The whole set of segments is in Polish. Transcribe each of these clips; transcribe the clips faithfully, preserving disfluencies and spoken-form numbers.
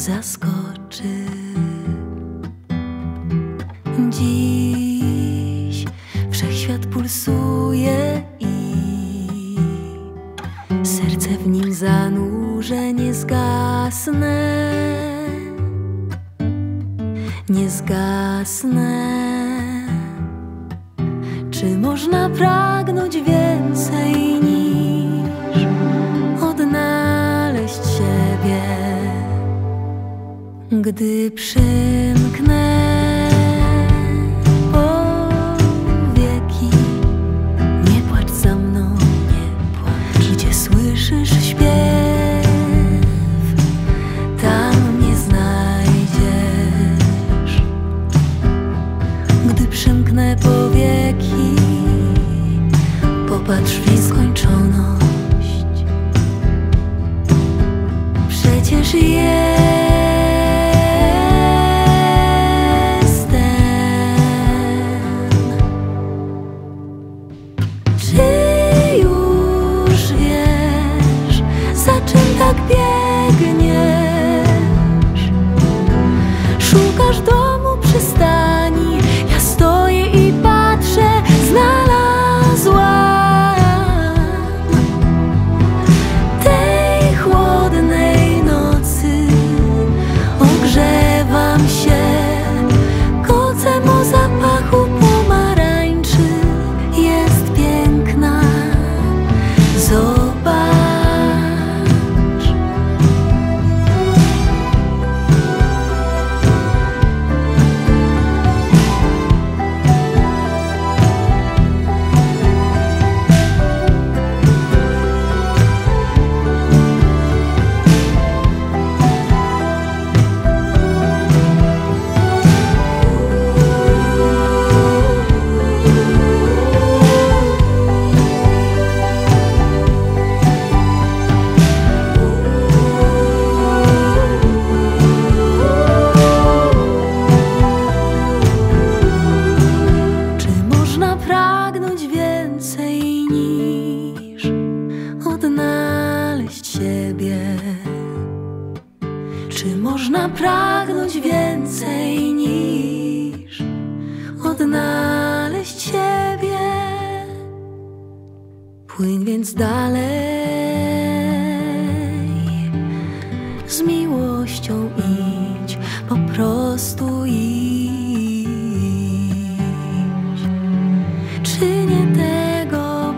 zaskoczy. Dziś wszechświat pulsuje i serce w nim zanurzę, nie zgasnę, nie zgasnę. Czy można pragnąć więcej niż odnaleźć siebie? Gdy przymknę powieki, nie płacz za mną, nie płacz. Gdzie słyszysz śpiew, tam mnie znajdziesz. Gdy przymknę powieki, popatrz w nieskończoność. Przecież jestem, czy już wiesz, za czym tak biegniesz? Szukasz domu, przystani, ja stoję i patrzę, znalazłam tej chłodnej nocy. Ogrzewam się kocem o zapachu pomarańczy. Jest piękna, zobacz. Pragnąć więcej niż odnaleźć siebie? Czy można pragnąć więcej niż odnaleźć siebie? Płyń więc dalej, z miłością idź, po prostu idź. Czy nie tego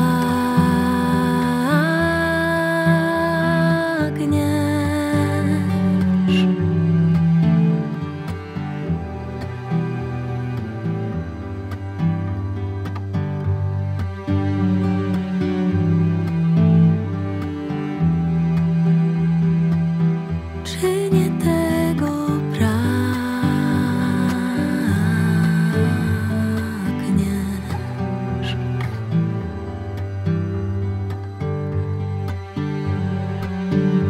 pragniesz? Czy nie tego pragniesz?